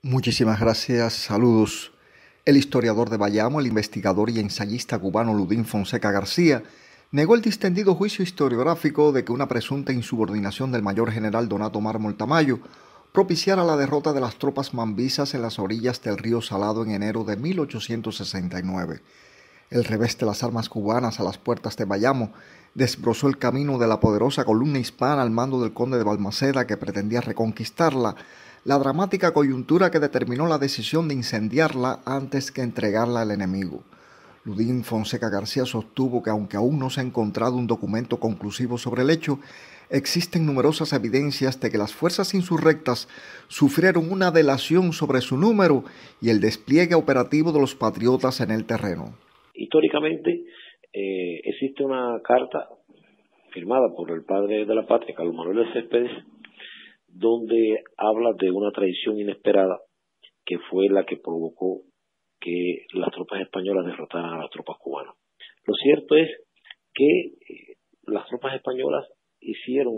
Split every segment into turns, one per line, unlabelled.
Muchísimas gracias, saludos. El historiador de Bayamo, el investigador y ensayista cubano Ludín Fonseca García, negó el distendido juicio historiográfico de que una presunta insubordinación del mayor general Donato Mármol Tamayo propiciara la derrota de las tropas mambisas en las orillas del río Salado en enero de 1869. El revés de las armas cubanas a las puertas de Bayamo desbrozó el camino de la poderosa columna hispana al mando del conde de Balmaceda que pretendía reconquistarla, la dramática coyuntura que determinó la decisión de incendiarla antes que entregarla al enemigo. Ludín Fonseca García sostuvo que aunque aún no se ha encontrado un documento conclusivo sobre el hecho, existen numerosas evidencias de que las fuerzas insurrectas sufrieron una delación sobre su número y el despliegue operativo de los patriotas en el terreno.
Históricamente existe una carta firmada por el padre de la patria, Carlos Manuel de Céspedes, donde habla de una traición inesperada que fue la que provocó que las tropas españolas derrotaran a las tropas cubanas. Lo cierto es que las tropas españolas hicieron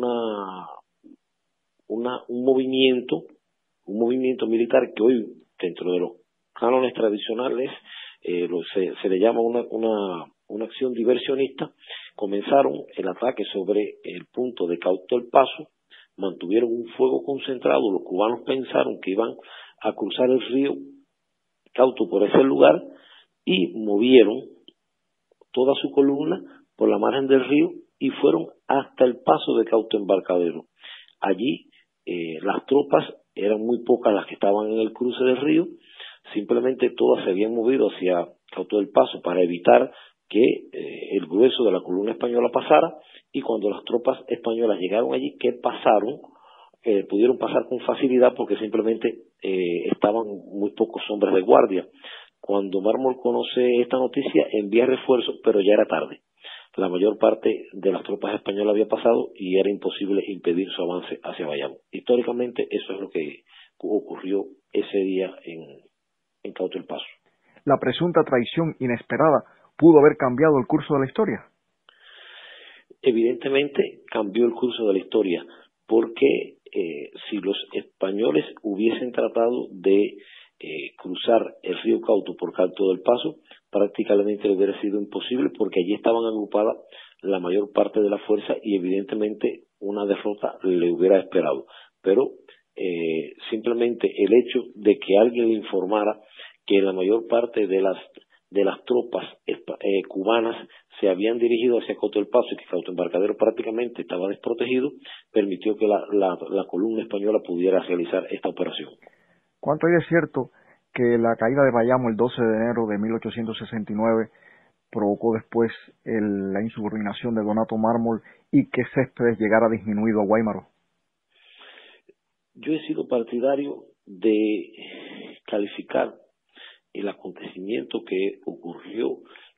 un movimiento militar que hoy, dentro de los cánones tradicionales, se le llama una acción diversionista. Comenzaron el ataque sobre el punto de Cauto El Paso, mantuvieron un fuego concentrado, los cubanos pensaron que iban a cruzar el río Cauto por ese lugar y movieron toda su columna por la margen del río y fueron hasta el paso de Cauto Embarcadero. Allí las tropas eran muy pocas las que estaban en el cruce del río, simplemente todas se habían movido hacia Cauto del Paso para evitar que el grueso de la columna española pasara, y cuando las tropas españolas llegaron allí, ¿qué pasaron? Pudieron pasar con facilidad porque simplemente estaban muy pocos hombres de guardia. Cuando Mármol conoce esta noticia, envía refuerzos, pero ya era tarde. La mayor parte de las tropas españolas había pasado y era imposible impedir su avance hacia Bayamo. Históricamente eso es lo que ocurrió ese día en Cauto El Paso.
¿La presunta traición inesperada pudo haber cambiado el curso de la historia?
Evidentemente cambió el curso de la historia, porque si los españoles hubiesen tratado de cruzar el río Cauto por Cauto del Paso, prácticamente le hubiera sido imposible, porque allí estaban agrupadas la mayor parte de la fuerza y evidentemente una derrota le hubiera esperado. Pero simplemente el hecho de que alguien le informara que la mayor parte de las tropas cubanas se habían dirigido hacia Cauto del Paso y que Cauto Embarcadero prácticamente estaba desprotegido, permitió que la columna española pudiera realizar esta operación.
¿Cuánto hay de cierto que la caída de Bayamo el 12 de enero de 1869 provocó después la insubordinación de Donato Mármol y que Céspedes llegara disminuido a Guaymaro?
Yo he sido partidario de calificar el acontecimiento que ocurrió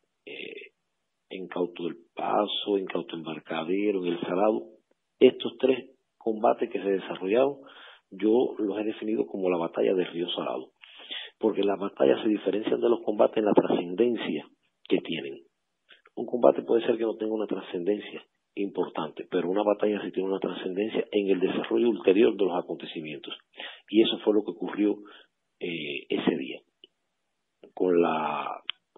en Cauto del Paso, en Cauto Embarcadero, en El Salado. Estos tres combates que se desarrollaron, yo los he definido como la batalla del río Salado, porque las batallas se diferencian de los combates en la trascendencia que tienen. Un combate puede ser que no tenga una trascendencia importante, pero una batalla sí tiene una trascendencia en el desarrollo ulterior de los acontecimientos, y eso fue lo que ocurrió ese día. Con la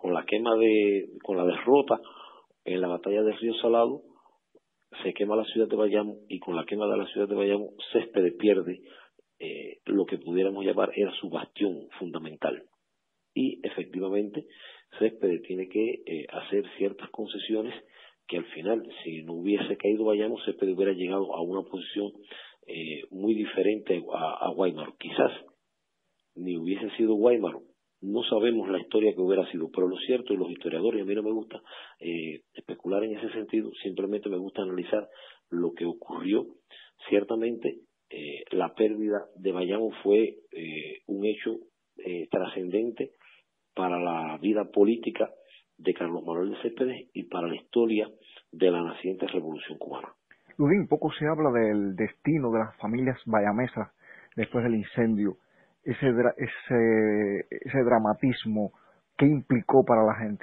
derrota en la batalla del río Salado, se quema la ciudad de Bayamo, y con la quema de la ciudad de Bayamo, Céspedes pierde lo que pudiéramos llamar era su bastión fundamental. Y efectivamente Céspedes tiene que hacer ciertas concesiones que al final, si no hubiese caído Bayamo, Céspedes hubiera llegado a una posición muy diferente a Guaymaro. Quizás ni hubiese sido Guaymaro, no sabemos la historia que hubiera sido, pero lo cierto, y los historiadores, a mí no me gusta especular en ese sentido, simplemente me gusta analizar lo que ocurrió. Ciertamente la pérdida de Bayamo fue un hecho trascendente para la vida política de Carlos Manuel de Céspedes y para la historia de la naciente Revolución Cubana.
Ludín, poco se habla del destino de las familias bayamesas después del incendio, ese dramatismo, ¿qué implicó para la gente?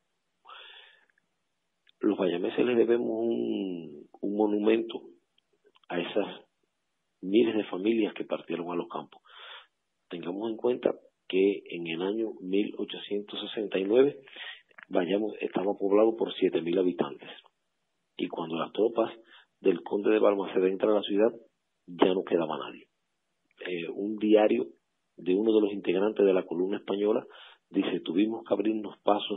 Los bayameses les debemos un monumento a esas miles de familias que partieron a los campos. Tengamos en cuenta que en el año 1869 Bayamo estaba poblado por 7.000 habitantes. Y cuando las tropas del conde de Balmaceda entran a la ciudad, ya no quedaba nadie. Un diario de uno de los integrantes de la columna española dice: tuvimos que abrirnos pasos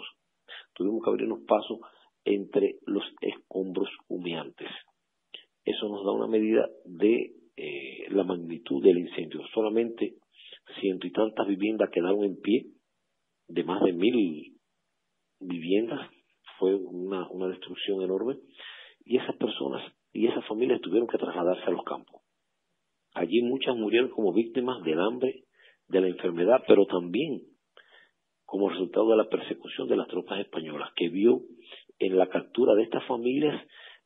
entre los escombros humeantes. Eso nos da una medida de la magnitud del incendio. Solamente 100 y tantas viviendas quedaron en pie, de más de 1.000 viviendas. Fue una destrucción enorme, y esas personas y esas familias tuvieron que trasladarse a los campos. Allí muchas murieron como víctimas del hambre, de la enfermedad, pero también como resultado de la persecución de las tropas españolas, que vio en la captura de estas familias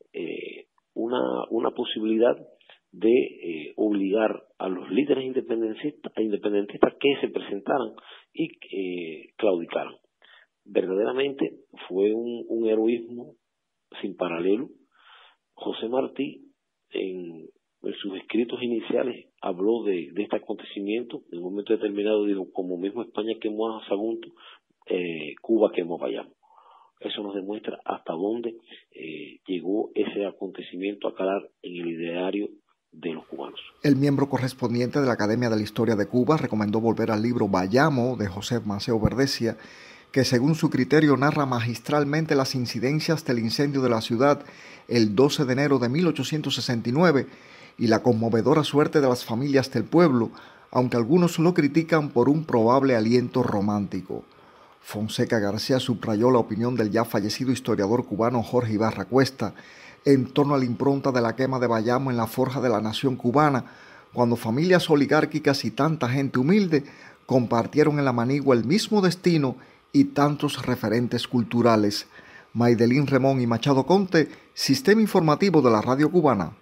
una posibilidad de obligar a los líderes independentistas que se presentaran y claudicaran. Verdaderamente fue un heroísmo sin paralelo. José Martí, en sus escritos iniciales, habló de este acontecimiento. En un momento determinado dijo: como mismo España quemó a Sagunto, Cuba quemó a Bayamo. Eso nos demuestra hasta dónde llegó ese acontecimiento a calar en el ideario de los cubanos.
El miembro correspondiente de la Academia de la Historia de Cuba recomendó volver al libro Bayamo, de José Maceo Verdesia, que según su criterio narra magistralmente las incidencias del incendio de la ciudad el 12 de enero de 1869 y la conmovedora suerte de las familias del pueblo, aunque algunos lo critican por un probable aliento romántico. Fonseca García subrayó la opinión del ya fallecido historiador cubano Jorge Ibarra Cuesta en torno a la impronta de la quema de Bayamo en la forja de la nación cubana, cuando familias oligárquicas y tanta gente humilde compartieron en la manigua el mismo destino y tantos referentes culturales. Maydelín Remón y Machado Conte, Sistema Informativo de la Radio Cubana.